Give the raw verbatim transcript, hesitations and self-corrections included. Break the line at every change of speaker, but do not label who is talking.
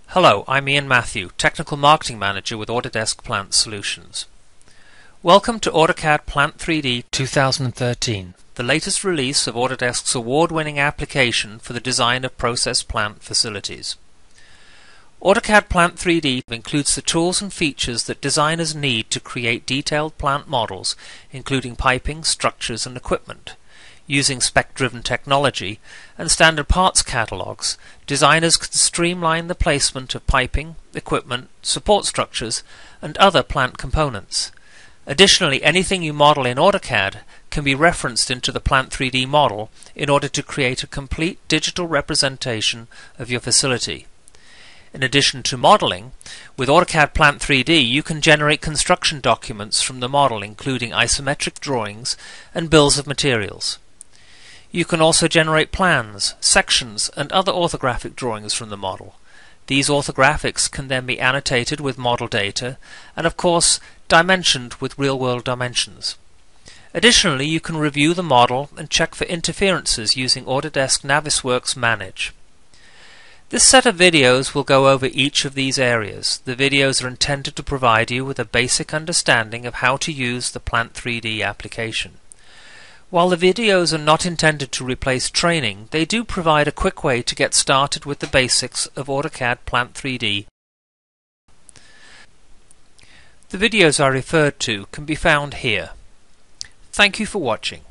Hello, I'm Ian Matthew, Technical Marketing Manager with Autodesk Plant Solutions. Welcome to AutoCAD Plant three D two thousand thirteen, the latest release of Autodesk's award-winning application for the design of process plant facilities. AutoCAD Plant three D includes the tools and features that designers need to create detailed plant models, including piping, structures, and equipment. Using spec-driven technology and standard parts catalogs, designers can streamline the placement of piping, equipment, support structures, and other plant components. Additionally, anything you model in AutoCAD can be referenced into the Plant three D model in order to create a complete digital representation of your facility. In addition to modeling, with AutoCAD Plant three D you can generate construction documents from the model, including isometric drawings and bills of materials. You can also generate plans, sections, and other orthographic drawings from the model. These orthographics can then be annotated with model data and, of course, dimensioned with real-world dimensions. Additionally, you can review the model and check for interferences using Autodesk Navisworks Manage. This set of videos will go over each of these areas. The videos are intended to provide you with a basic understanding of how to use the Plant three D application. While the videos are not intended to replace training, they do provide a quick way to get started with the basics of AutoCAD Plant three D. The videos I referred to can be found here. Thank you for watching.